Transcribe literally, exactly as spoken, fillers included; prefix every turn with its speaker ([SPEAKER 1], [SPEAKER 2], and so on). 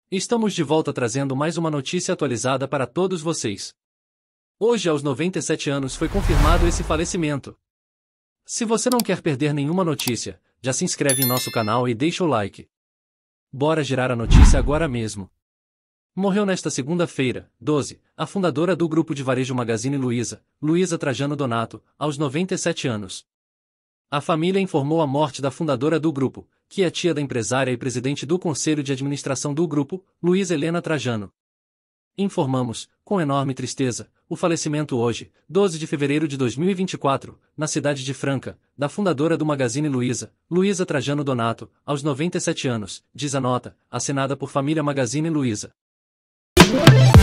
[SPEAKER 1] Estamos de volta trazendo mais uma notícia atualizada para todos vocês. Hoje, aos noventa e sete anos, foi confirmado esse falecimento. Se você não quer perder nenhuma notícia, já se inscreve em nosso canal e deixa o like. Bora girar a notícia agora mesmo. Morreu nesta segunda-feira, doze, a fundadora do grupo de varejo Magazine Luiza, Luiza Trajano Donato, aos noventa e sete anos. A família informou a morte da fundadora do grupo, que é tia da empresária e presidente do conselho de administração do grupo, Luiza Helena Trajano. Informamos, com enorme tristeza, o falecimento hoje, doze de fevereiro de dois mil e vinte e quatro, na cidade de Franca, da fundadora do Magazine Luiza, Luiza Trajano Donato, aos noventa e sete anos, diz a nota, assinada por família Magazine Luiza.